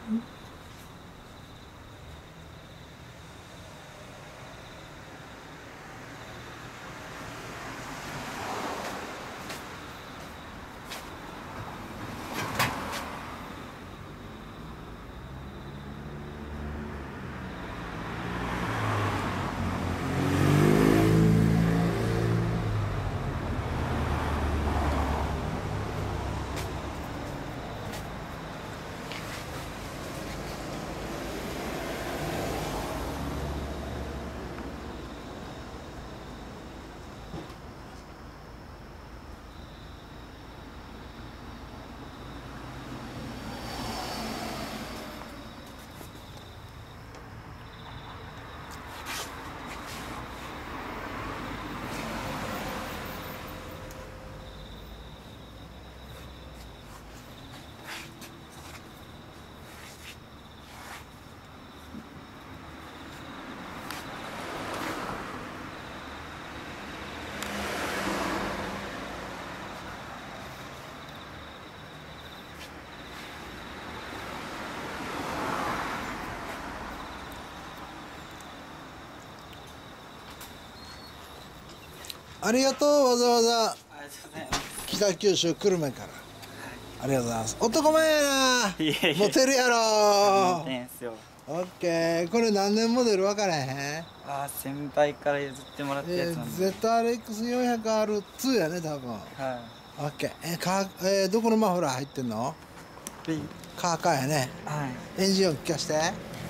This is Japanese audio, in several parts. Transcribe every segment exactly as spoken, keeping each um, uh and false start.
ありがとう、わざわざありがとうございます。 北九州久留米から、ありがとうございます。男前やな。 いえいえ、 モテるやろ。 モテんすよ。 オッケー。これ何年モデル分からへん？ あー、先輩から譲ってもらったえー、 やつなんで。 ゼットアールエックスよんひゃくアールツー やね、多分。 はオッケー。えー、かえー、どこのマフラー入ってんの？ い。B。 カーカーやね。 はい。 エンジン音聞かして。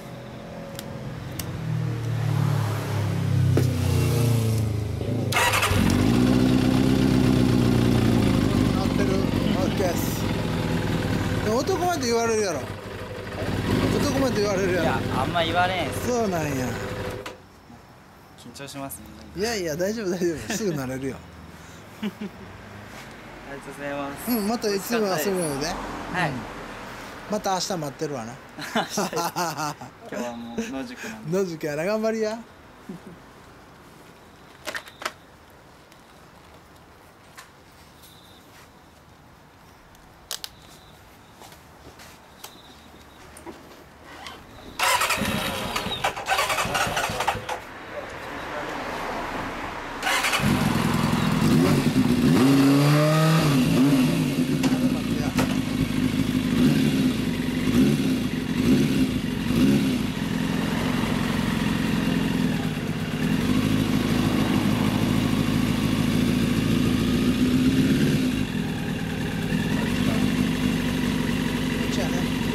鳴ってる。オッケーです。でも男前って言われるやろ。男前って言われるやろ。 いや、あんま言われんす。 そうなんや。 緊張しますね。 いやいや、大丈夫大丈夫。すぐ慣れるよ。 ありがとうございます。 うん、またいつでも遊びようで。 はい。 また明日待ってるわな。 今日はもう野宿なんで。 野宿やな、頑張りや。じゃあね。